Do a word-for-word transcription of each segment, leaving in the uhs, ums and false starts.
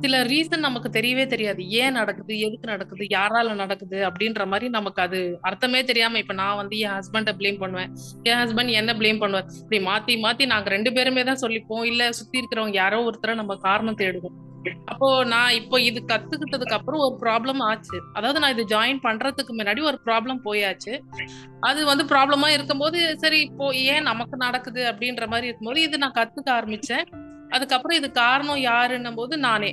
சில ரீசன் நமக்கு தெரியவே தெரியாது. ஏன் நடக்குது? எதுக்கு நடக்குது? யாரால நடக்குது? அப்படின்ற மாரி நமக்கு அது அர்த்தமே தெரியாம இப்ப நான் வந்து என் ஹஸ்பண்ட ப்ளேம் பண்ணுவேன். என் ஹஸ்பண்ட் என்ன ப்ளேம் பண்ணுவார். இப்படி மாத்தி மாத்தி நாங்க ரெண்டு பேருமே தான் சொல்லிப்போம். இல்ல சுத்தி இருக்கிறவங்க யாரோ ஒருத்தர நம்ம காரணம் தேடுவோம். அப்போ நான் இப்போ இது கத்துக்கிட்டதுக்கு அப்புறம் ஒரு ப்ராப்ளம் ஆச்சு. அதாவது நான் இது ஜாயின் பண்றதுக்கு முன்னாடி ஒரு ப்ராப்ளம் போயாச்சு. அது வந்து ப்ராப்ளமா இருக்கும்போது, சரி இப்போ ஏன் நமக்கு நடக்குது அப்படின்ற மாரி இருக்கும்போது, இது நான் கத்துக்க ஆரம்பிச்சேன். அதுக்கப்புறம் இது காரணம் யாருன்னும்போது நானே.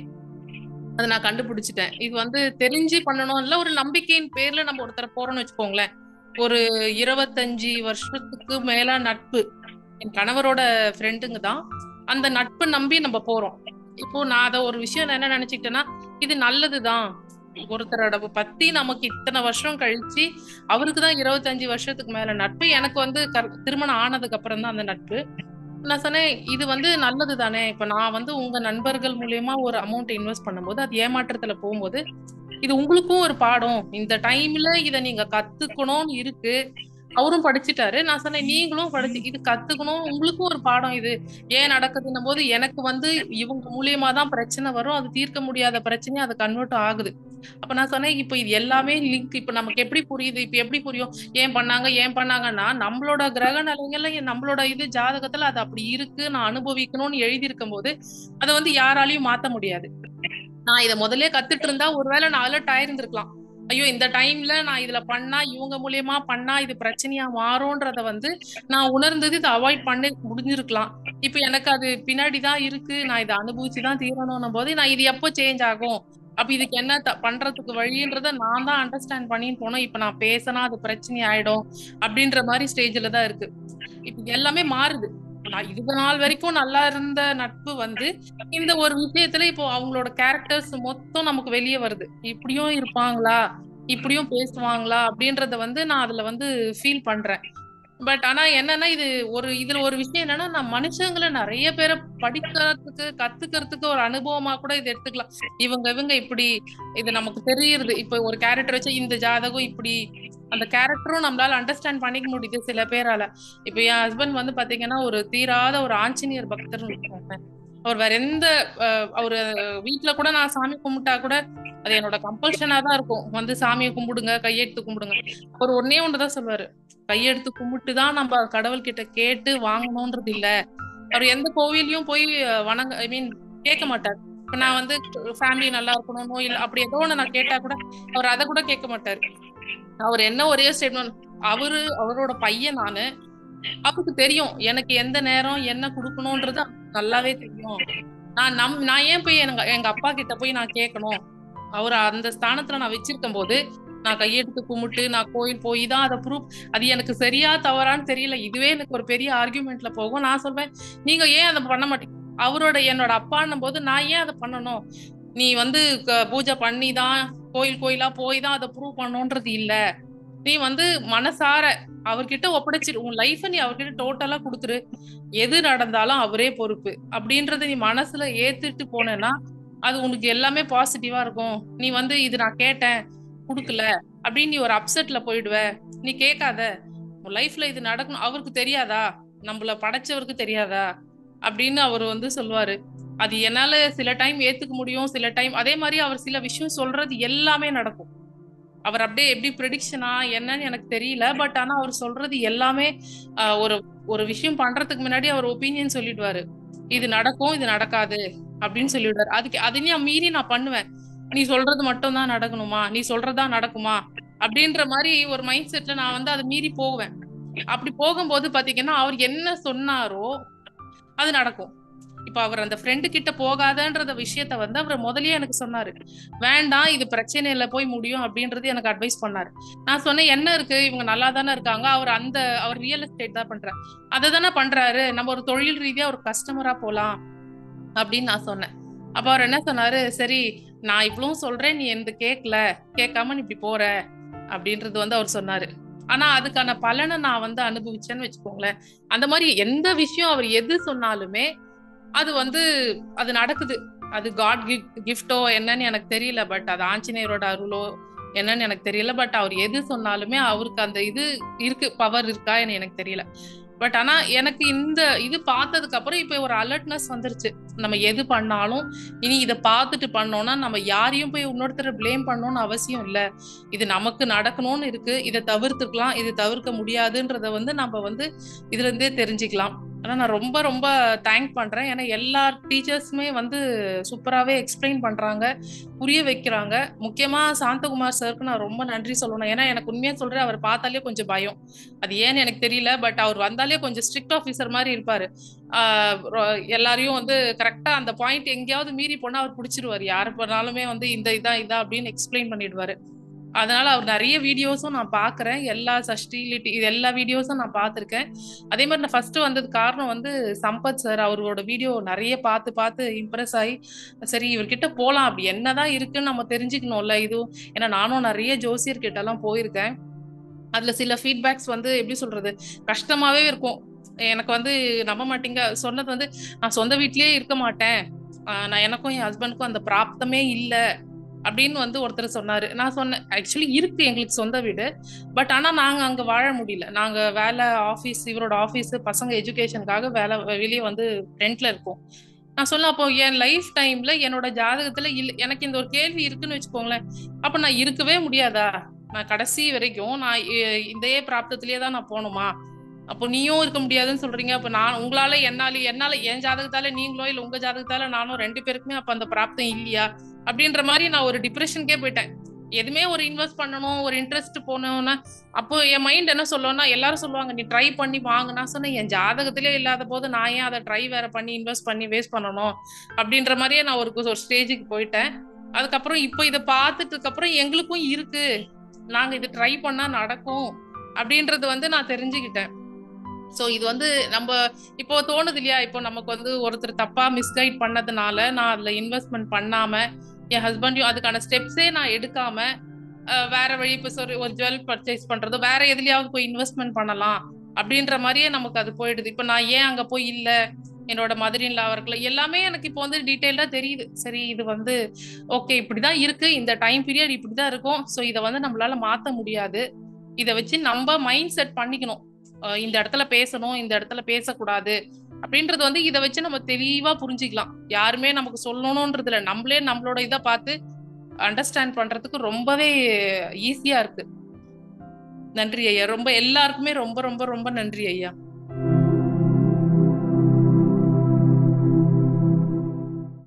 அத நான் கண்டுபிடிச்சுட்டேன். இது வந்து தெரிஞ்சு பண்ணணும் இல்ல, ஒரு நம்பிக்கையின் பேர்ல நம்ம ஒருத்தர போறோம்னு வச்சுக்கோங்களேன். ஒரு இருபத்தி ஐந்து வருஷத்துக்கு மேல நட்பு. என் கணவரோட ஃப்ரெண்டுங்க தான். அந்த நட்ப நம்பி நம்ம போறோம். இப்போ நான் அத ஒரு விஷயம் நான் என்ன நெனச்சுக்கிட்டேன்னா, இது நல்லது தான். ஒருத்தரோட பத்தி நமக்கு இத்தன வருஷம் கழிச்சு, அவருக்கு தான் இருபத்தி ஐந்து வருஷத்துக்கு மேல நட்பு. எனக்கு வந்து கர் திருமணம் ஆனதுக்கு அப்புறம் தான் அந்த நட்பு. நான் சொன்னேன், "இது வந்து நல்லது தானே! இப்ப நான் வந்து உங்க நண்பர்கள் மூலியமா ஒரு அமௌண்ட் இன்வெஸ்ட் பண்ணும்போது, அது ஏமாற்றத்துல போம்போது, இது உங்களுக்கும் ஒரு பாடம். இந்த டைம்ல இத நீங்க கத்துக்கணும்னு இருக்கு." அவரும் படிச்சுட்டாரு. நான் சொன்னேன், "நீங்களும் படிச்சு இது கத்துக்கணும். உங்களுக்கும் ஒரு பாடம் இது. ஏன் நடக்குதுன்னும்போது, எனக்கு வந்து இவங்க மூலியமா தான் பிரச்சனை வரும். அது தீர்க்க முடியாத பிரச்சனையா அது கன்வெர்ட் ஆகுது." அப்ப நான் சொன்னேன், "இப்ப இது எல்லாமே லிங்க். இப்ப நமக்கு எப்படி புரியுது? இப்ப எப்படி புரியும்? ஏன் பண்ணாங்க? ஏன் பண்ணாங்கன்னா, நம்மளோட கிரக நிலைகள்ல நம்மளோட இது ஜாதகத்துல அது அப்படி இருக்கு. நான் அனுபவிக்கணும்னு எழுதியிருக்கும்போது, அத வந்து யாராலயும் மாத்த முடியாது. நான் இத முதல்லயே கத்துட்டு இருந்தா, ஒருவேள நான் அலர்ட் ஆயிருந்திருக்கலாம். ஐயோ! இந்த டைம்ல நான் இதுல பண்ணா, இவங்க மூலியமா பண்ணா இது பிரச்சனையா மாறும்ன்றத வந்து நான் உணர்ந்தது இத அவாய்ட் பண்ணி முடிஞ்சிருக்கலாம். இப்ப எனக்கு அது பின்னாடி தான் இருக்கு. நான் இத அனுபவிச்சு தான் தீரணும்ன்னும்போது, நான் இது எப்போ சேஞ்ச் ஆகும்? அப்ப இதுக்கு என்ன த பண்றதுக்கு வழின்றத நான் தான் அண்டர்ஸ்டாண்ட் பண்ணின்னு போணும். இப்ப நான் பேசினா அது பிரச்சனை ஆயிடும். அப்படின்ற மாரி ஸ்டேஜ்ல தான் இருக்கு. இப்ப எல்லாமே மாறுது. நான் இது நாள் வரைக்கும் நல்லா இருந்த நட்பு வந்து, இந்த ஒரு விஷயத்துல இப்போ அவங்களோட கேரக்டர்ஸ் மொத்தம் நமக்கு வெளிய வருது. இப்படியும் இருப்பாங்களா? இப்படியும் பேசுவாங்களா? அப்படின்றத வந்து நான் அதுல வந்து ஃபீல் பண்றேன். பட் ஆனா என்னன்னா, இது ஒரு இதுல ஒரு விஷயம் என்னன்னா, நான் மனுஷங்கள நெறைய பேர படிக்கிறதுக்கு, கத்துக்கிறதுக்கு ஒரு அனுபவமா கூட இத எடுத்துக்கலாம். இவங்க இவங்க இப்படி இது நமக்கு தெரியுறது. இப்ப ஒரு கேரக்டர் வச்சு இந்த ஜாதகம் இப்படி, அந்த கேரக்டரும் நம்மளால அண்டர்ஸ்டாண்ட் பண்ணிக்க முடியுது சில பேரால. இப்ப என் ஹஸ்பண்ட் வந்து பாத்தீங்கன்னா, ஒரு தீராத ஒரு ஆஞ்சநேயர் பக்தர்ன்னு வச்சுக்கோங்களேன். அவர் வேற எந்த அ அவரு வீட்ல கூட நான் சாமி கும்பிட்டா கூட, அது என்னோட கம்பல்ஷனா தான் இருக்கும். வந்து சாமிய கும்பிடுங்க, கையெடுத்து கும்பிடுங்க. அவர் ஒண்ணே ஒண்ணு தான் சொல்லுவாரு. கையெடுத்து கும்பிட்டு தான் நம்ம கடவுள்கிட்ட கேட்டு வாங்கணும்ன்றது இல்ல. அவர் எந்த கோவில்லயும் போய் வணங்க ஐ மீன் கேட்க மாட்டார். இப்ப நான் வந்து ஃபேமிலி நல்லா இருக்கணும், இல்ல அப்படி ஏதோ ஒண்ணு நான் கேட்டா கூட, அவர் அத கூட கேட்க மாட்டாரு. அவர் என்ன ஒரே ஸ்டேட்மெண்ட், அவரு அவரோட பையன் நானு. அவருக்கு தெரியும். எனக்கு எந்த நேரம் என்ன குடுக்கணும்ன்றது அவருக்கு நல்லாவே தெரியும். நான் நம் நான் ஏன் போய் எங்க எங்க அப்பா கிட்ட போய் நான் கேட்கணும்? அவர அந்த ஸ்தானத்துல நான் வச்சிருக்கும்போது, நான் கையெடுத்து கும்பிட்டு, நான் கோயில் போய் தான் அத ப்ரூவ் அது எனக்கு சரியா, தவறான்னு தெரியல. இதுவே எனக்கு ஒரு பெரிய ஆர்கியூமென்ட்ல போகும். நான் சொல்வேன், "நீங்க ஏன் அத பண்ண மாட்டீங்க?" அவரோட என்னோட அப்பான்னும்போது, நான் ஏன் அத பண்ணணும்? நீ வந்து க பூஜை பண்ணி தான், கோயில் கோயிலா போய் தான் அத ப்ரூவ் பண்ணணுன்றது இல்ல. நீ வந்து மனசார அவர்கிட்ட ஒப்படைச்சிரு. உன் லைஃப நீ அவர்கிட்ட டோட்டலா குடுத்துரு. எது நடந்தாலும் அவரே பொறுப்பு. அப்படின்றத நீ மனசுல ஏத்துட்டு போனேன்னா, அது உனக்கு எல்லாமே பாசிட்டிவா இருக்கும். நீ வந்து இது நான் கேட்டேன், குடுக்கல. அப்படின்னு நீ ஒரு அப்செட்ல போயிடுவ. நீ கேட்காத. உன் லைஃப்ல இது நடக்கணும். அவருக்கு தெரியாதா? நம்மள படைச்சவருக்கு தெரியாதா? அப்படின்னு அவரு வந்து சொல்லுவாரு. அது என்னால சில டைம் ஏத்துக்க முடியும். சில டைம் அதே மாரி அவர் சில விஷயம் சொல்றது எல்லாமே நடக்கும். அவர் அப்படியே எப்படி ப்ரெடிக்ஷனா என்னன்னு எனக்கு தெரியல. பட் ஆனா அவர் சொல்றது எல்லாமே அ ஒரு ஒரு விஷயம் பண்றதுக்கு முன்னாடி அவர் ஒப்பீனியன் சொல்லிடுவாரு. இது நடக்கும், இது நடக்காது அப்படின்னு சொல்லிடுவாரு. அதுக்கு அதையும் மீறி நான் பண்ணுவேன். நீ சொல்றது மட்டும் தான் நடக்கணுமா? நீ சொல்றது தான் நடக்குமா? அப்படின்ற மாரி ஒரு மைண்ட் செட்ல நான் வந்து அத மீறி போவேன். அப்படி போகும்போது பாத்தீங்கன்னா, அவர் என்ன சொன்னாரோ அது நடக்கும். இப்ப அவர் அந்த ஃப்ரெண்டு கிட்ட போகாதன்றத விஷயத்த வந்து அவரு முதல்லயே எனக்கு சொன்னாரு. வேண்டாம் இது பிரச்சனையில போய் முடியும் அப்டின்றது எனக்கு அட்வைஸ் பண்ணாரு. நான் சொன்னேன், "என்ன இருக்கு? இவங்க நல்லா தானே இருக்காங்க." அவர் அந்த அவர் ரியல் எஸ்டேட் தான் பண்றாரு. அத தானே பண்றாரு. நம்ம ஒரு தொழில் ரீதியா ஒரு கஸ்டமரா போலாம் அப்டின்னு நான் சொன்னேன். அப்ப அவர் என்ன சொன்னாரு, "சரி நான் இவ்ளவும் சொல்றேன். நீ என்து கேட்கல. கேட்காம நீ இப்டி போற." அப்டின்றது வந்து அவர் சொன்னாரு. ஆனா அதுக்கான பலன நான் வந்து அனுபவிச்சேன்னு வச்சுக்கோங்களேன். அந்த மாரி எந்த விஷயம் அவர் எது சொன்னாலுமே அது வந்து அது நடக்குது. அது காட் கிஃப் கிஃப்ட்டோ என்னன்னு எனக்கு தெரியல. பட் அது ஆஞ்சநேயரோட அருளோ என்னன்னு எனக்கு தெரியல. பட் அவர் எது சொன்னாலுமே அவருக்கு அந்த இது இருக்கு. பவர் இருக்கான்னு எனக்கு தெரியல. பட் ஆனா எனக்கு இந்த இது பார்த்ததுக்கு அப்புறம் இப்ப ஒரு அலர்ட்னஸ் வந்துருச்சு. நம்ம எது பண்ணாலும் இனி இத பார்த்துட்டு பண்ணோம்னா நம்ம யாரையும் போய் இன்னொருத்தர ப்ளேம் பண்ணணும்னு அவசியம் இல்ல. இது நமக்கு நடக்கணும்னு இருக்கு. இத தவிர்த்துக்கலாம். இது தவிர்க்க முடியாதுன்றத வந்து நம்ம வந்து இதுல இருந்தே தெரிஞ்சுக்கலாம். ஆனா நான் ரொம்ப ரொம்ப தேங்க் பண்றேன். ஏன்னா எல்லா டீச்சர்ஸுமே வந்து சூப்பராவே எக்ஸ்பிளைன் பண்றாங்க. புரிய வைக்கிறாங்க. முக்கியமா சாந்தகுமார் சாருக்கு நான் ரொம்ப நன்றி சொல்லணும். ஏன்னா எனக்கு உண்மையா சொல்றேன், அவர பார்த்தாலே கொஞ்சம் பயம். அது ஏன்னு எனக்கு தெரியல. பட் அவர் வந்தாலே கொஞ்சம் ஸ்ட்ரிக்ட் ஆஃபீசர் மாரி இருப்பாரு. ஆ ரொ எல்லாரையும் வந்து கரெக்ட்டா அந்த பாயிண்ட் எங்கேயாவது மீறி போனா அவர் புடிச்சிருவாரு. யாரு பண்ணாலுமே வந்து இந்த இதான் இதான் அப்படின்னு எக்ஸ்பிளைன் பண்ணிடுவாரு. அதனால அவர் நெறைய வீடியோஸும் நான் பார்க்குறேன். எல்லா சஷ்டி, லிட்டி இது எல்லா வீடியோஸும் நான் பார்த்துருக்கேன். அதே மாரி நான் ஃபர்ஸ்ட்டு வந்ததுக்கு காரணம் வந்து சம்பத் சார். அவரோட வீடியோ நெறைய பார்த்து பார்த்து இம்ப்ரெஸ் ஆயி, சரி இவர்கிட்ட போலாம். அப்படி என்னதான் இருக்குன்னு நம்ம தெரிஞ்சுக்கணும்ல இதுவும். ஏன்னா நானும் நெறைய ஜோசியர்கிட்டலாம் போயிருக்கேன். அதுல சில ஃபீட்பேக்ஸ் வந்து எப்படி சொல்றது? கஷ்டமாவே இருக்கும். எனக்கு வந்து நம்ப மாட்டீங்க. சொன்னது வந்து, "நான் சொந்த வீட்லயே இருக்க மாட்டேன். அ நான் எனக்கும் என் ஹஸ்பண்டுக்கும் அந்த பிராப்தமே இல்ல." அப்படின்னு வந்து ஒருத்தர் சொன்னாரு. நான் சொன்னேன், "ஆக்சுவலி இருக்கு எங்களுக்கு சொந்த வீடு. பட் ஆனா நாங்க அங்க வாழ முடியல. நாங்க வேலை, ஆஃபீஸ் இவரோட ஆஃபீஸு, பசங்க எஜுகேஷனுக்காக வேல வெளிய வந்து ரென்ட்ல இருக்கோம்." நான் சொன்னேன், "அப்போ என் லைஃப் டைம்ல என்னோட ஜாதகத்துல இல்ல எனக்கு இந்த ஒரு கேள்வி இருக்குன்னு வச்சுக்கோங்களேன். அப்ப நான் இருக்கவே முடியாதா? நான் கடைசி வரைக்கும் நான் இ இதே பிராப்தத்திலேயே தான் நான் போணுமா? அப்போ நீயும் இருக்க முடியாதுன்னு சொல்றீங்க. அப்ப நான் உங்களால என்னால என்னால என் ஜாதகத்தால நீங்களோ, இல்ல உங்க ஜாதகத்தால நானோ ரெண்டு பேருக்குமே அப்ப அந்த பிராப்தம் இல்லையா?" அப்படின்ற மாரி நான் ஒரு டிப்ரஷனுக்கே போயிட்டேன். எதுவுமே ஒரு இன்வெஸ்ட் பண்ணணும், ஒரு இன்ட்ரெஸ்ட் போணும்னா, அப்போ என் மைண்ட் என்ன சொல்லும்னா, எல்லாரும் சொல்லுவாங்க, "நீ ட்ரை பண்ணி வாங்கு." நான் சொன்னேன், "என் ஜாதகத்திலே இல்லாத போது நான் ஏன் அத ட்ரை வேற பண்ணி இன்வெஸ்ட் பண்ணி வேஸ்ட் பண்ணணும்?" அப்படின்ற மாரியே நான் ஒரு ஒரு ஸ்டேஜுக்கு போயிட்டேன். அதுக்கப்புறம் இப்போ இத பார்த்துட்டதுக்கு அப்புறம் எங்களுக்கும் இருக்கு. நாங்க இது ட்ரை பண்ணா நடக்கும். அப்படின்றது வந்து நான் தெரிஞ்சுக்கிட்டேன். சோ இது வந்து நம்ப இப்போ தோணுது இல்லையா? இப்போ நமக்கு வந்து ஒருத்தர் தப்பா மிஸ்கைட் பண்ணதுனால, நான் அதுல இன்வெஸ்ட்மென்ட் பண்ணாம, என் ஹஸ்பண்டையும் அதுக்கான ஸ்டெப்ஸே நான் எடுக்காம, அ வேற வழி இப்ப சொரு ஒரு ஜுவல் பர்ச்சேஸ் பண்றதோ, வேற எதுலயாவது போய் இன்வெஸ்ட்மென்ட் பண்ணலாம். அப்படின்ற மாரியே நமக்கு அது போயிடுது. இப்ப நான் ஏன் அங்க போய் இல்ல? என்னோட மதர் இன் லாவா இருக்கலாம். எல்லாமே எனக்கு இப்போ வந்து டீட்டெயில்டா தெரியுது. சரி இது வந்து ஓகே இப்படிதான் இருக்கு. இந்த டைம் பீரியட் இப்படிதான் இருக்கும். சோ இத வந்து நம்மளால மாத்த முடியாது. இத வச்சு நம்ப மைண்ட் செட் பண்ணிக்கணும். அ இந்த இடத்துல பேசணும், இந்த இடத்துல பேசக்கூடாது. அப்படின்றது வந்து இத வச்சு நம்ம தெளிவா புரிஞ்சுக்கலாம். யாருமே நமக்கு சொல்லணும்ன்றது இல்ல. நம்மளே நம்மளோட இத பார்த்து அண்டர்ஸ்டாண்ட் பண்றதுக்கு ரொம்பவே ஈஸியா இருக்கு. நன்றி ஐயா. ரொம்ப எல்லாருக்குமே ரொம்ப ரொம்ப ரொம்ப நன்றி ஐயா.